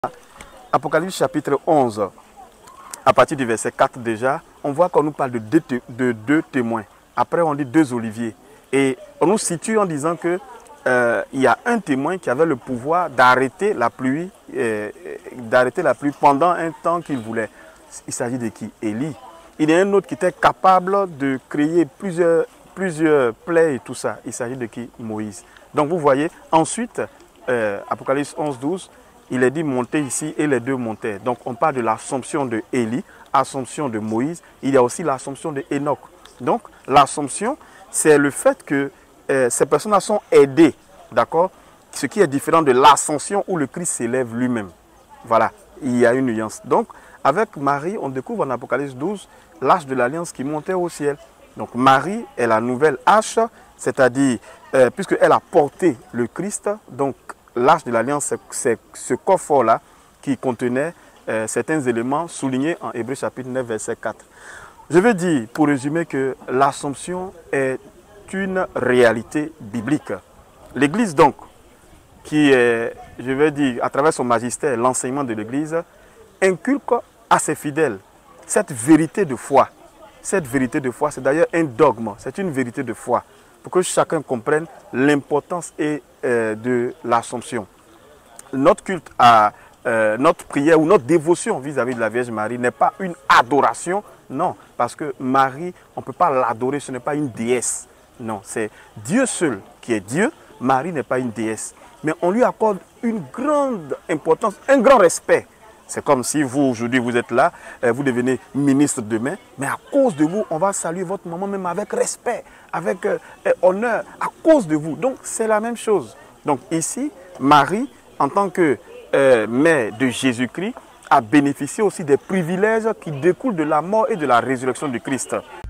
Apocalypse chapitre 11, à partir du verset 4 déjà, on voit qu'on nous parle de deux témoins. Après, on dit deux oliviers. Et on nous situe en disant que il y a un témoin qui avait le pouvoir d'arrêter la pluie pendant un temps qu'il voulait. Il s'agit de qui? Élie. Il y a un autre qui était capable de créer plusieurs plaies et tout ça. Il s'agit de qui? Moïse. Donc vous voyez, ensuite, Apocalypse 11, 12, il est dit monter ici et les deux montèrent. Donc on parle de l'assomption de Élie, l'assomption de Moïse. Il y a aussi l'assomption de Enoch. Donc l'assomption, c'est le fait que ces personnes-là sont aidées, d'accord? Ce qui est différent de l'ascension où le Christ s'élève lui-même. Voilà, il y a une nuance. Donc avec Marie, on découvre en Apocalypse 12 l'arche de l'alliance qui montait au ciel. Donc Marie est la nouvelle arche, c'est-à-dire puisqu'elle a porté le Christ, donc l'arche de l'alliance, c'est ce coffre-là qui contenait certains éléments soulignés en Hébreux chapitre 9, verset 4. Je veux dire, pour résumer, que l'Assomption est une réalité biblique. L'Église donc, qui est, je veux dire, à travers son magistère, l'enseignement de l'Église, inculque à ses fidèles cette vérité de foi. Cette vérité de foi, c'est d'ailleurs un dogme, c'est une vérité de foi, pour que chacun comprenne l'importance de l'Assomption. Notre culte notre prière ou notre dévotion vis-à-vis de la Vierge Marie n'est pas une adoration, non, parce que Marie, on ne peut pas l'adorer, ce n'est pas une déesse, non, c'est Dieu seul qui est Dieu. Marie n'est pas une déesse, mais on lui accorde une grande importance, un grand respect. C'est comme si vous, aujourd'hui, vous êtes là, vous devenez ministre demain, mais à cause de vous, on va saluer votre maman même avec respect, avec honneur, à cause de vous. Donc, c'est la même chose. Donc, ici, Marie, en tant que mère de Jésus-Christ, a bénéficié aussi des privilèges qui découlent de la mort et de la résurrection du Christ.